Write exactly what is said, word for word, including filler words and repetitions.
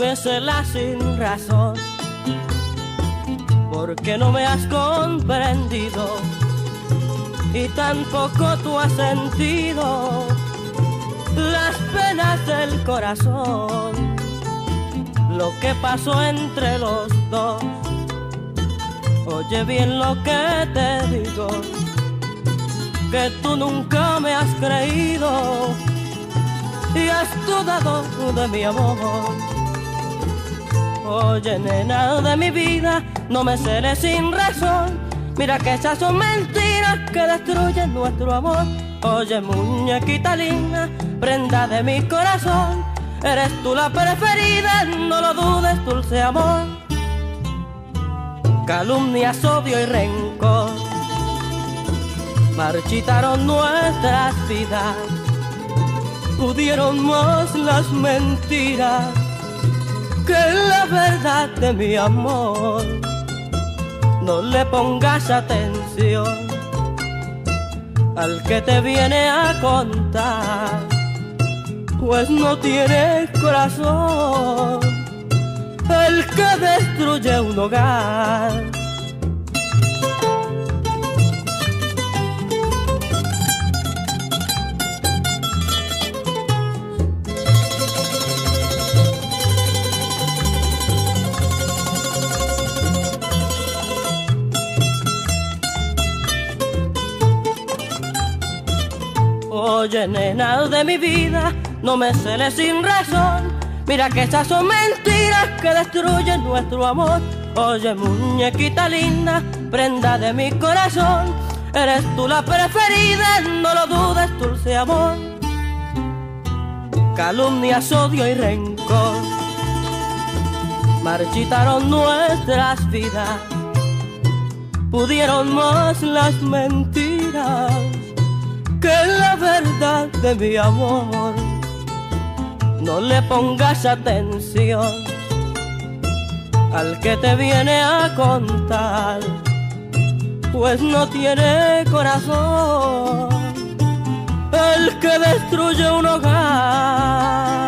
me celas sin razón, porque no me has comprendido y tampoco tú has sentido las penas del corazón, lo que pasó entre los dos. Oye bien lo que te digo, que tú nunca me has creído y has dudado de mi amor. Oye nena de mi vida, no me celes sin razón, mira que esas son mentiras que destruyen nuestro amor. Oye muñequita linda, prenda de mi corazón, eres tú la preferida, no lo dudes, dulce amor. Calumnias, odio y rencor marchitaron nuestras vidas, pudieron más las mentiras que la verdad de mi amor. No le pongas atención al que te viene a contar, pues no tiene corazón el que destruye un hogar. Oye nena de mi vida, no me celes sin razón, mira que esas son mentiras que destruyen nuestro amor. Oye muñequita linda, prenda de mi corazón, eres tú la preferida, no lo dudes, dulce amor. Calumnias, odio y rencor marchitaron nuestras vidas, pudieron más las mentiras que la verdad de mi amor. No le pongas atención al que te viene a contar, pues no tiene corazón el que destruye un hogar.